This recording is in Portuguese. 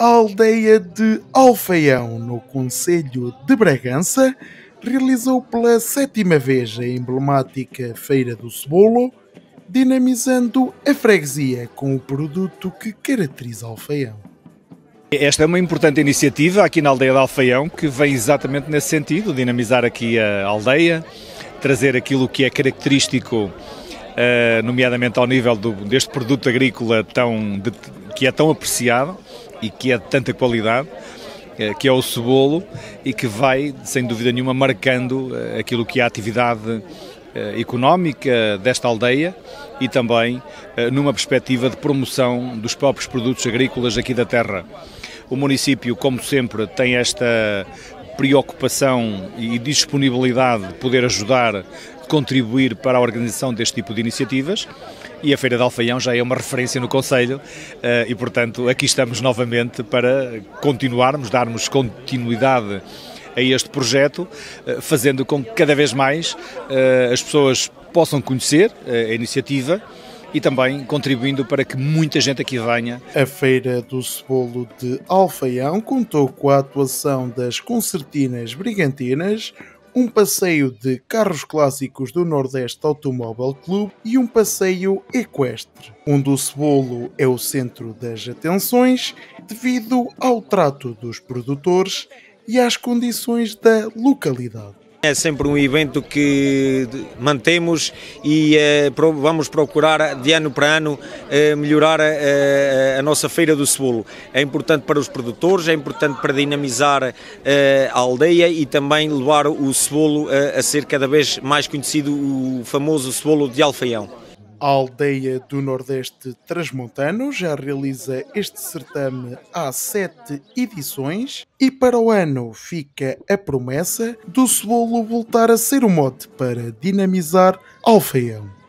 A aldeia de Alfaião, no concelho de Bragança, realizou pela 7ª vez a emblemática Feira do Cebolo, dinamizando a freguesia com o produto que caracteriza Alfaião. Esta é uma importante iniciativa aqui na aldeia de Alfaião, que vem exatamente nesse sentido, dinamizar aqui a aldeia, trazer aquilo que é característico, nomeadamente ao nível deste produto agrícola que é tão apreciado e que é de tanta qualidade, que é o cebolo, e que vai, sem dúvida nenhuma, marcando aquilo que é a atividade económica desta aldeia e também numa perspectiva de promoção dos próprios produtos agrícolas aqui da terra. O município, como sempre, tem esta preocupação e disponibilidade de poder ajudar, contribuir para a organização deste tipo de iniciativas, e a Feira de Alfaião já é uma referência no concelho e, portanto, aqui estamos novamente para continuarmos, darmos continuidade a este projeto, fazendo com que cada vez mais as pessoas possam conhecer a iniciativa e também contribuindo para que muita gente aqui venha. A Feira do Cebolo de Alfaião contou com a atuação das Concertinas Brigantinas, um passeio de carros clássicos do Nordeste Automóvel Clube e um passeio equestre, onde o cebolo é o centro das atenções devido ao trato dos produtores e às condições da localidade. É sempre um evento que mantemos e vamos procurar de ano para ano melhorar a nossa Feira do Cebolo. É importante para os produtores, é importante para dinamizar a aldeia e também levar o cebolo a ser cada vez mais conhecido, o famoso cebolo de Alfaião. A aldeia do Nordeste Transmontano já realiza este certame há 7 edições e para o ano fica a promessa do cebolo voltar a ser o mote para dinamizar Alfaião.